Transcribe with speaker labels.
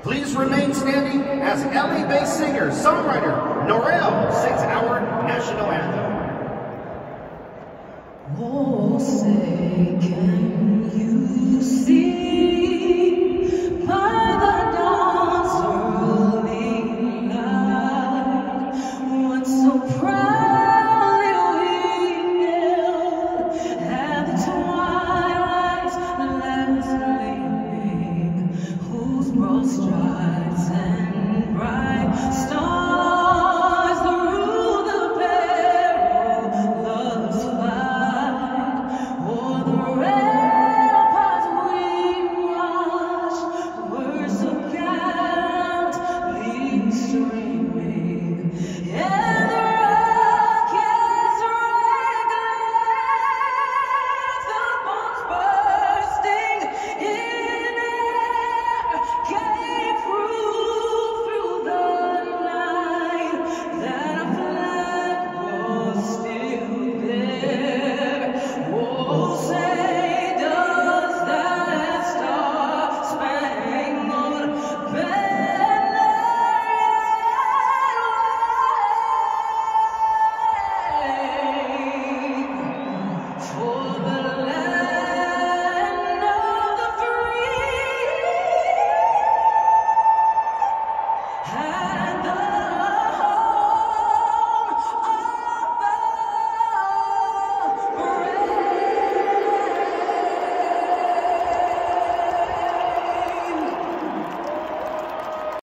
Speaker 1: Please remain standing as LA based singer, songwriter, Norel sings our national anthem.
Speaker 2: Oh, say, can you see by the dawn's early light what so proudly we hailed at the twilight's last gleaming, whose broad stripes